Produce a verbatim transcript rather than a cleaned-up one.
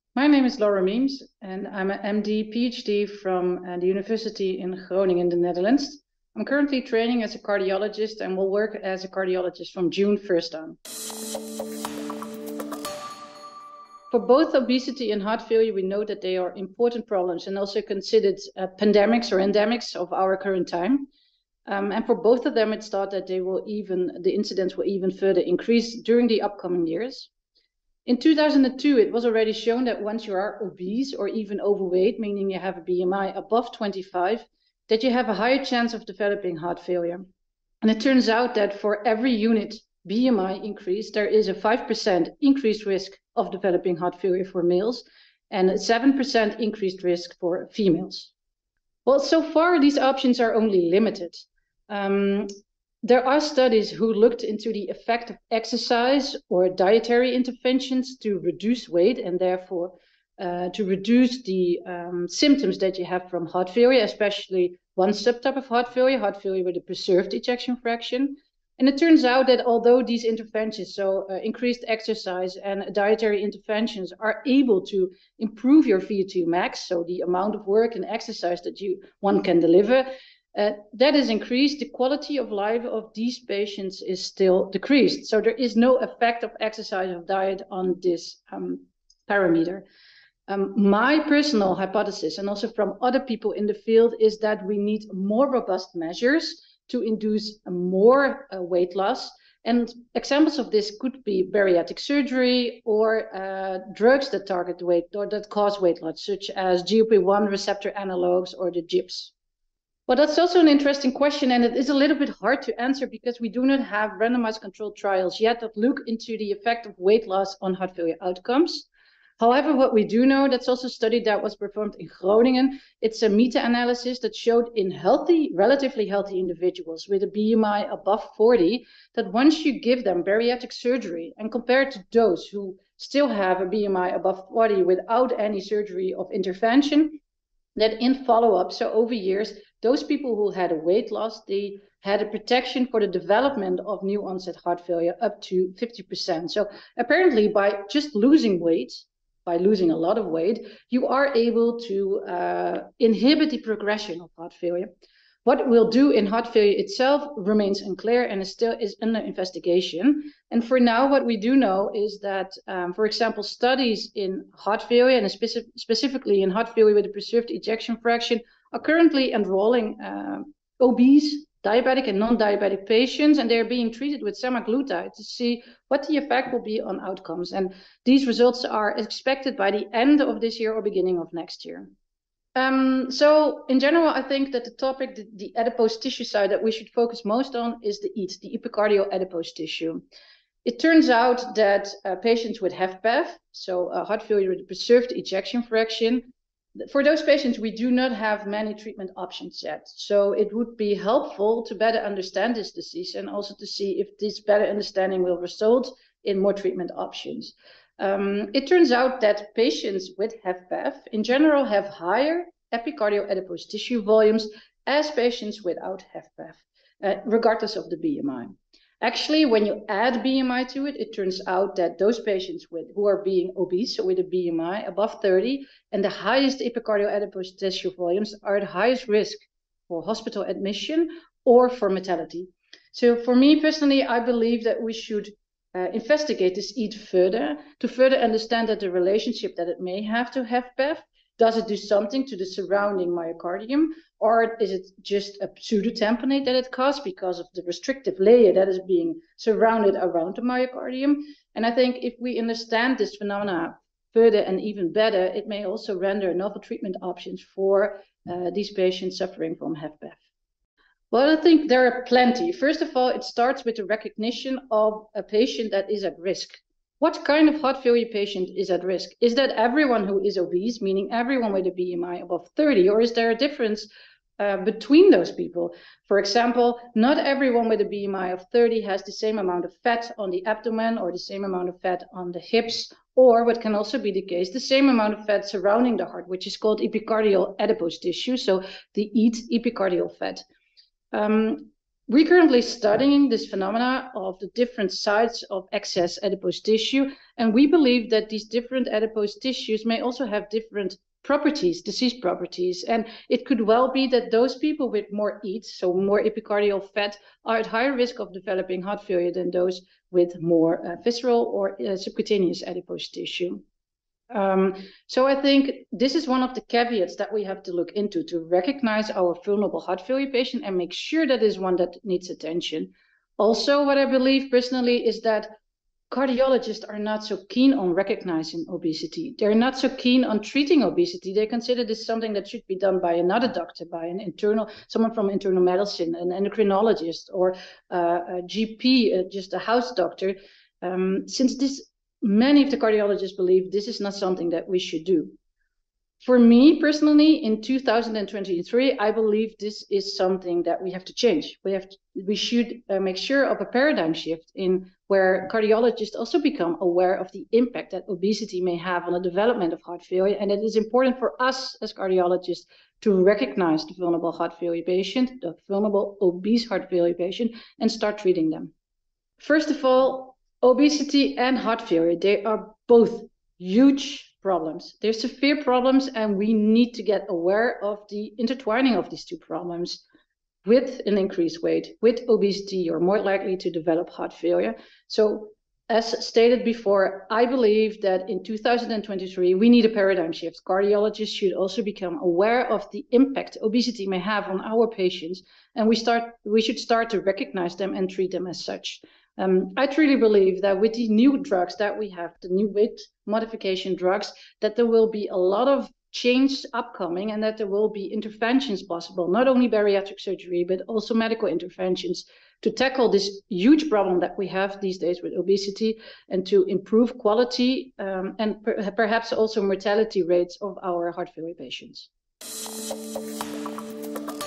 My name is Laura Meems, and I'm an M D, PhD from uh, the University in Groningen in the Netherlands. I'm currently training as a cardiologist and will work as a cardiologist from June first on. For both obesity and heart failure, we know that they are important problems and also considered uh, pandemics or endemics of our current time. Um, and for both of them, it's thought that they will even, the incidence will even further increase during the upcoming years. In two thousand two, it was already shown that once you are obese or even overweight, meaning you have a B M I above twenty-five, that you have a higher chance of developing heart failure. And it turns out that for every unit B M I increase, there is a five percent increased risk of developing heart failure for males and a seven percent increased risk for females. Well, so far, these options are only limited. Um, There are studies who looked into the effect of exercise or dietary interventions to reduce weight and therefore uh, to reduce the um, symptoms that you have from heart failure, especially one subtype of heart failure, heart failure with a preserved ejection fraction. And it turns out that although these interventions, so uh, increased exercise and dietary interventions, are able to improve your V O two max, so the amount of work and exercise that you one can deliver, Uh, that is increased, the quality of life of these patients is still decreased. So there is no effect of exercise or diet on this um, parameter. Um, my personal hypothesis, and also from other people in the field, is that we need more robust measures to induce more uh, weight loss. And examples of this could be bariatric surgery or uh, drugs that target weight or that cause weight loss, such as G L P one receptor analogs or the G I Ps. Well, that's also an interesting question, and it is a little bit hard to answer because we do not have randomized controlled trials yet that look into the effect of weight loss on heart failure outcomes. However, what we do know, that's also a study that was performed in Groningen. It's a meta-analysis that showed in healthy, relatively healthy individuals with a B M I above forty, that once you give them bariatric surgery and compared to those who still have a B M I above forty without any surgery of intervention, that in follow-up, so over years, those people who had a weight loss, they had a protection for the development of new onset heart failure up to fifty percent. So apparently by just losing weight, by losing a lot of weight, you are able to uh, inhibit the progression of heart failure. What it will do in heart failure itself remains unclear and is still is under investigation. And for now, what we do know is that, um, for example, studies in heart failure and specific, specifically in heart failure with a preserved ejection fraction are currently enrolling uh, obese, diabetic and non-diabetic patients, and they're being treated with semaglutide to see what the effect will be on outcomes. And these results are expected by the end of this year or beginning of next year. Um, so in general, I think that the topic, the, the adipose tissue side that we should focus most on is the E A T, the epicardial adipose tissue. It turns out that uh, patients with H F pEF, so uh, heart failure with a preserved ejection fraction, for those patients, we do not have many treatment options yet. So it would be helpful to better understand this disease and also to see if this better understanding will result in more treatment options. Um, it turns out that patients with H F pEF in general have higher epicardial adipose tissue volumes as patients without H F pEF, uh, regardless of the B M I. Actually, when you add B M I to it, it turns out that those patients with, who are being obese, so with a B M I above thirty, and the highest epicardial adipose tissue volumes are at highest risk for hospital admission or for mortality. So for me personally, I believe that we should Uh, investigate this E A T further to further understand that the relationship that it may have to H F pEF. Does it do something to the surrounding myocardium, or is it just a pseudo-tamponade that it causes because of the restrictive layer that is being surrounded around the myocardium? And I think if we understand this phenomena further and even better, it may also render novel treatment options for uh, these patients suffering from H F pEF. Well, I think there are plenty. First of all, it starts with the recognition of a patient that is at risk. What kind of heart failure patient is at risk? Is that everyone who is obese, meaning everyone with a B M I above thirty, or is there a difference uh, between those people? For example, not everyone with a B M I of thirty has the same amount of fat on the abdomen or the same amount of fat on the hips, or what can also be the case, the same amount of fat surrounding the heart, which is called epicardial adipose tissue, so the E A T epicardial fat. Um, we're currently studying this phenomena of the different sides of excess adipose tissue, and we believe that these different adipose tissues may also have different properties, disease properties, and it could well be that those people with more E A T, so more epicardial fat, are at higher risk of developing heart failure than those with more uh, visceral or uh, subcutaneous adipose tissue. Um, so I think this is one of the caveats that we have to look into, to recognize our vulnerable heart failure patient and make sure that is one that needs attention. Also, what I believe personally is that cardiologists are not so keen on recognizing obesity. They're not so keen on treating obesity. They consider this something that should be done by another doctor, by an internal, someone from internal medicine, an endocrinologist, or uh, a G P, uh, just a house doctor. Um, since this, many of the cardiologists believe this is not something that we should do. For me personally, in two thousand twenty-three, I believe this is something that we have to change. We have to, we should uh, make sure of a paradigm shift in where cardiologists also become aware of the impact that obesity may have on the development of heart failure, and it is important for us as cardiologists to recognize the vulnerable heart failure patient, the vulnerable obese heart failure patient, and start treating them. First of all, obesity and heart failure, they are both huge problems. They're severe problems, and we need to get aware of the intertwining of these two problems. With an increased weight, with obesity, you're more likely to develop heart failure. So as stated before, I believe that in two thousand twenty-three, we need a paradigm shift. Cardiologists should also become aware of the impact obesity may have on our patients, and we start we should start to recognize them and treat them as such. Um, I truly believe that with the new drugs that we have, the new weight modification drugs, that there will be a lot of change upcoming, and that there will be interventions possible, not only bariatric surgery, but also medical interventions to tackle this huge problem that we have these days with obesity, and to improve quality um, and per perhaps also mortality rates of our heart failure patients.